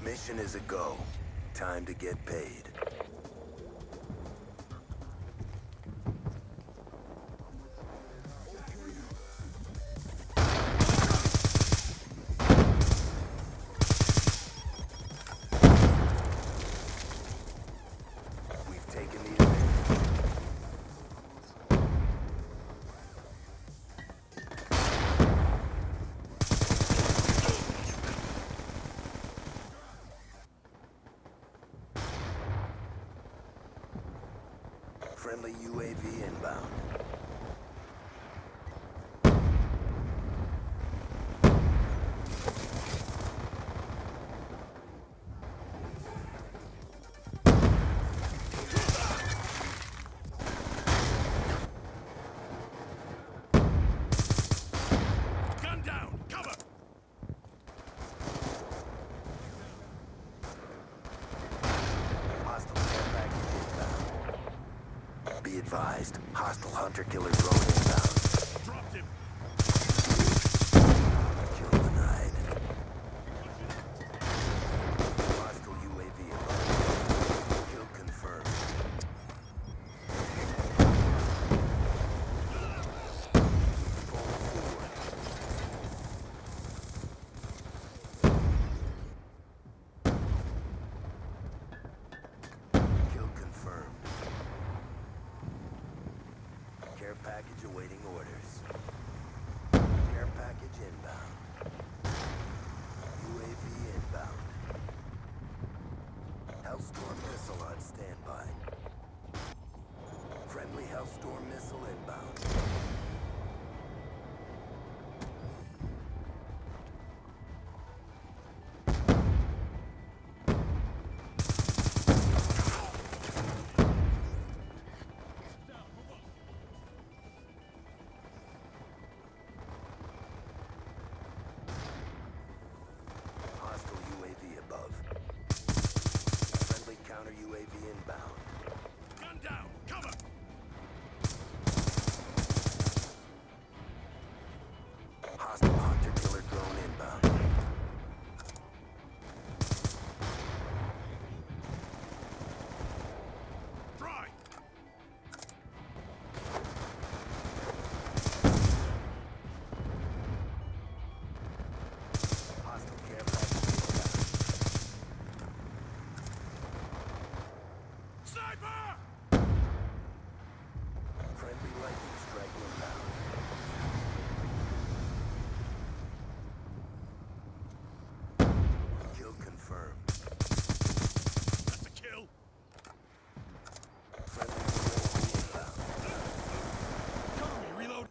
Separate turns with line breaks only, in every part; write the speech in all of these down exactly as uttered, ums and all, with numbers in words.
Mission is a go. Time to get paid. We've taken the advantage. Friendly U A V inbound.
Gun down! Cover!
Hostile care package inbound. Be advised, hostile hunter-killer drone inbound.
Dropped him!
Kill denied. Hostile U A V above. Kill confirmed. Fall forward. Kill confirmed. Care package awaiting orders. Care package inbound. U A V inbound. Hellstorm missile on standby. Friendly Hellstorm missile inbound. Hostile U A V above. Friendly counter U A V inbound.
Gun down! Cover!
Hostile hunter-killer drone inbound.
Dry!
Hostile care package inbound.
Sniper!
Friendly lightning strike inbound. Kill confirmed.
That's a kill!
Friendly U A V inbound.
Cover me! Reload!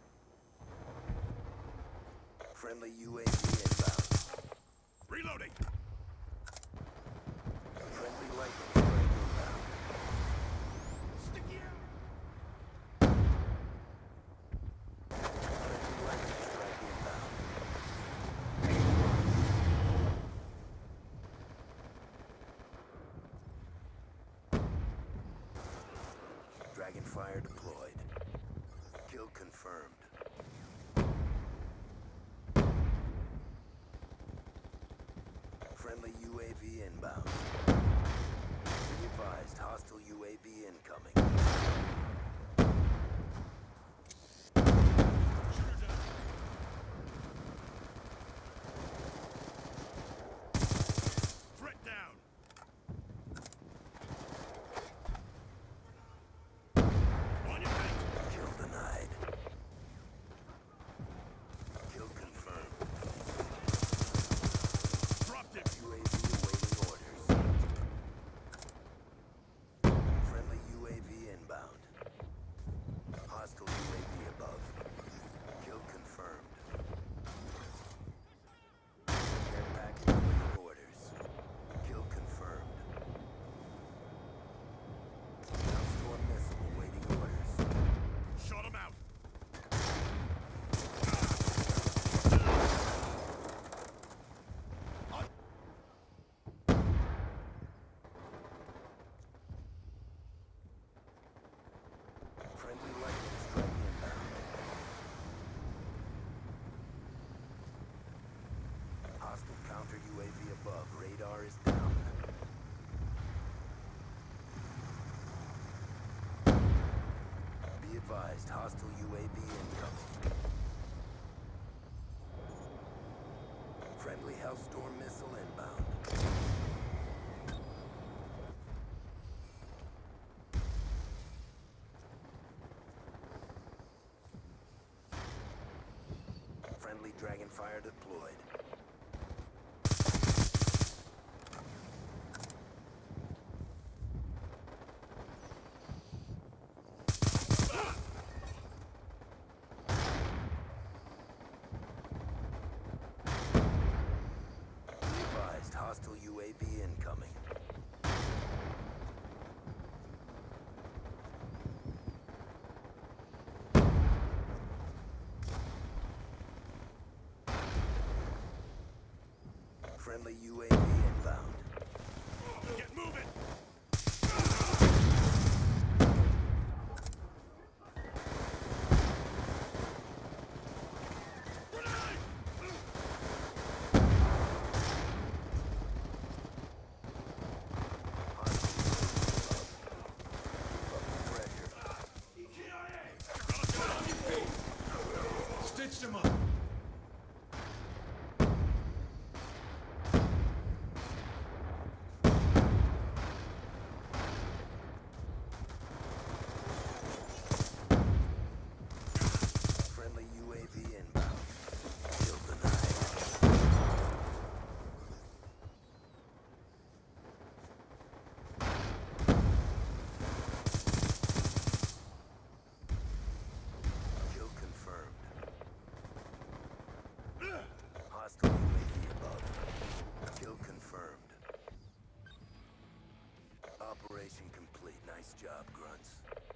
Friendly U A V inbound.
Reloading!
Friendly lightning strike inbound.
Sticky out!
Friendly lightning strike inbound. Dragonfire deployed. Kill confirmed. Friendly U A V inbound. Be advised, hostile U A V incoming.
Shooter down! Threat down! On your feet!
Kill denied. Kill confirmed.
Dropped him!
U A V awaiting orders. Friendly U A V inbound. Hostile U A V above. Kill confirmed. Care package awaiting orders. Kill confirmed. Hellstorm missile awaiting orders.
Shot him out!
Friendly lightning strike inbound. Hostile counter U A V above. Radar is down. advised, hostile U A V incoming. Friendly Hellstorm missile inbound. Friendly Dragonfire deployed. Advised, hostile U A V incoming. Friendly U A V inbound.
Get moving! Grenade!
Stitched him up.
Friendly U A V inbound. Kill denied. Kill confirmed. Hostile U A V above. Kill confirmed. Operation complete. Nice job, grunts.